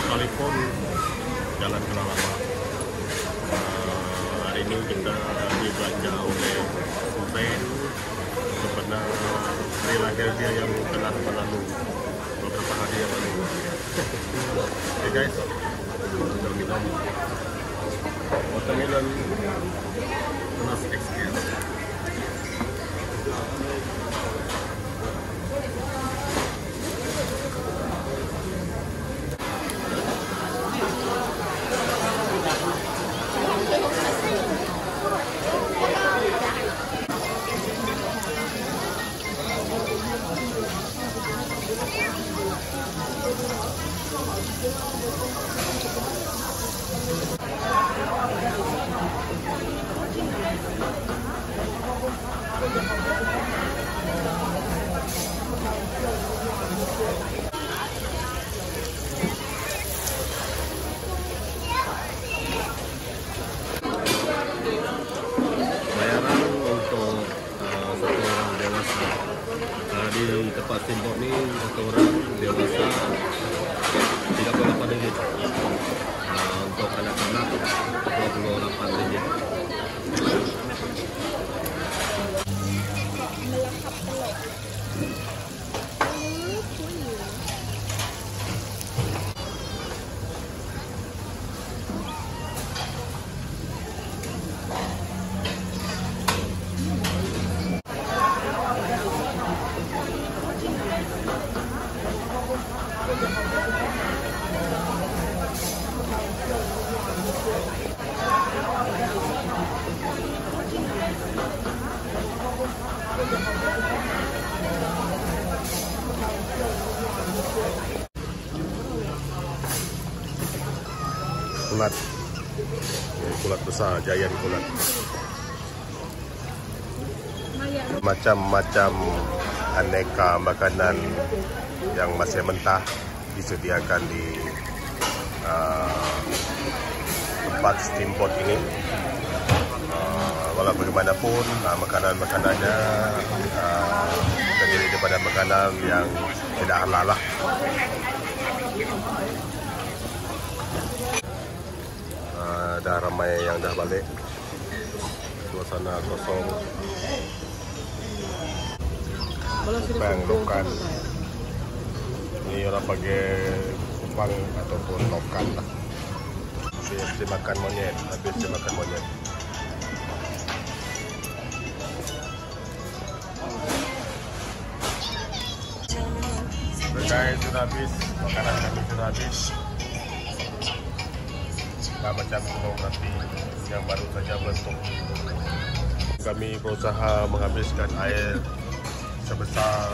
sekalipun jalan kelama. Hari ini kita dibelanja oleh Ben kepada hari lahir dia yang telah berlalu beberapa hari yang lalu. Oke guys, kita minum watermelon plus XL. Bayaran untuk satu orang dewasa di tempat steamboat ni, satu orang dewasa RM38. Untuk anak-anak RM28. Kulat, kulat besar, giant kulat. Macam-macam aneka makanan yang masih mentah disediakan di tempat steamboat ini. Walau bagaimanapun, makanan-makanannya terdiri daripada makanan yang tidak halal lah. Dah ramai yang dah balik, suasana kosong. Kupang lokan, ini orang pakai kupang ataupun lokan lah. Habis dia makan monyet, Guys, sudah habis, makanan kami sudah habis. Macam gunung api yang baru saja meletup. Kami berusaha menghabiskan air sebesar,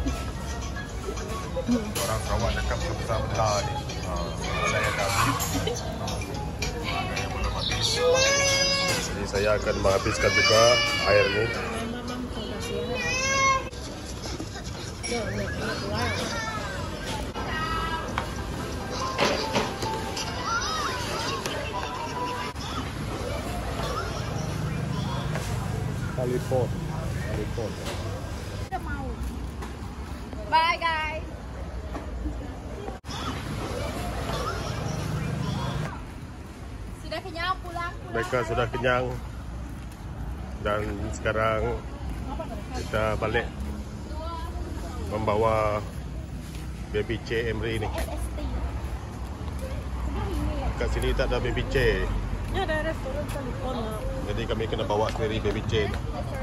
orang Sarawak cakap sebesar belah ni. Ada yang dah habis, ada yang belum habis. Jadi saya akan menghabiskan juga air ni. Kalipon. Bye guys. Sudah kenyang, pulang. Mereka sudah kenyang dan sekarang kita balik membawa baby C Emri ni. Kat sini tak ada baby C. Ini ada restoran Kalipon. Jadi kami kena bawa sendiri baby C.